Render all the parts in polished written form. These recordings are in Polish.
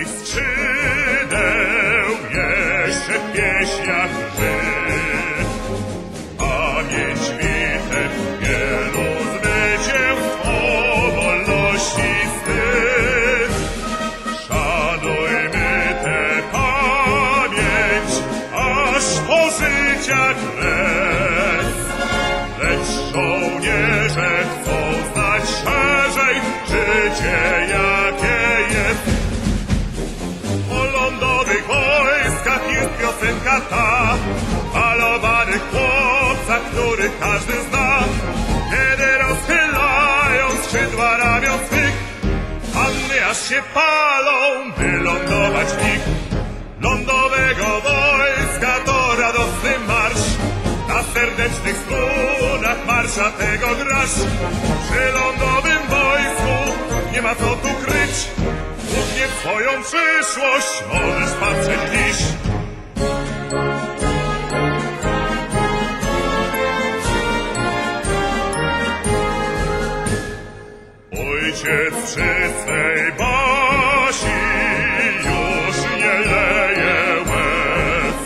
skrzydeł jeszcze w pieśniach lży. Pamięć bitew wielu zwycięstw o wolności wstyd. Szanujmy tę pamięć, aż po życia kres. Lecz żołnierze chcą znać szerzej życie, jakie jest. O lądowych wojskach jest piosenka ta, malowanych chłopcach, których każdy zna. Kiedy rozchylają skrzydła ramion swych, panny aż się palą, by lądować w nich. Lądowego wojska to radosny marsz, na serdecznych strunach marsza tego grasz. Przy lądowym wojsku nie ma co tu kryć, głównie w swoją przyszłość możesz patrzeć dziś. Ojciec przy swej basi już nie leje łez.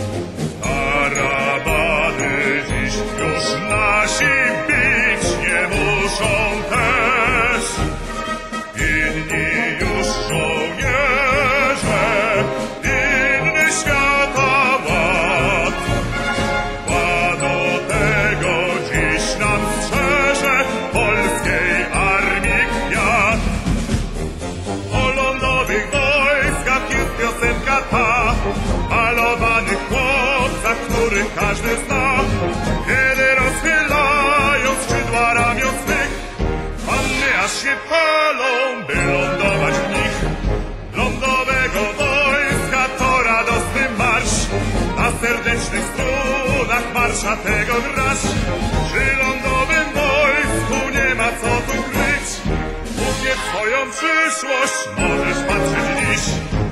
Tarabany dziś już nasi bić nie muszą też. Inni już żołnierze, inny świata ład. Ładą tego dziś nam strzeże polskiej armii kwiat. O lądowych wojskach jest piosenka ta, malowanych chłopcach, których każdy zna. Kiedy rozchylają skrzydła ramion swych, panny aż się palą, by lądować w nich. Lądowego wojska to radosny marsz, na serdecznych strunach marsza tego grasz. Przy lądowym wojsku nie ma co tu kryć, głównie w swoją przyszłość możesz patrzeć dziś.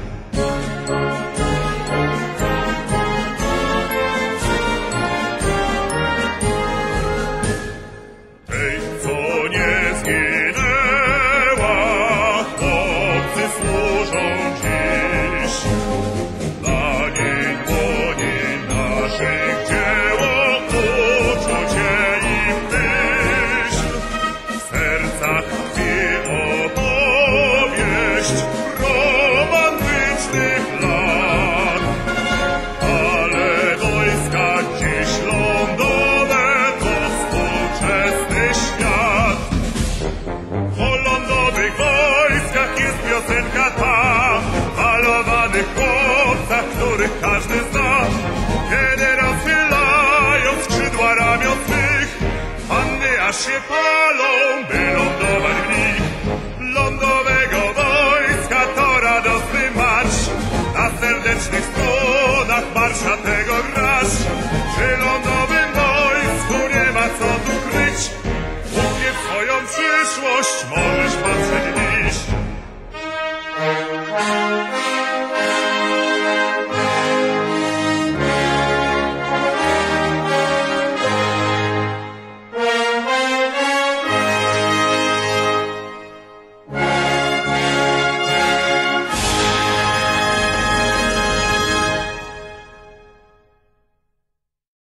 Tej, co nie zginęła, chłopcy służą dziś. Dla niej dłoni naszych dzieło, uczucie i myśl. W sercach tkwi opowieść romantycznych lat.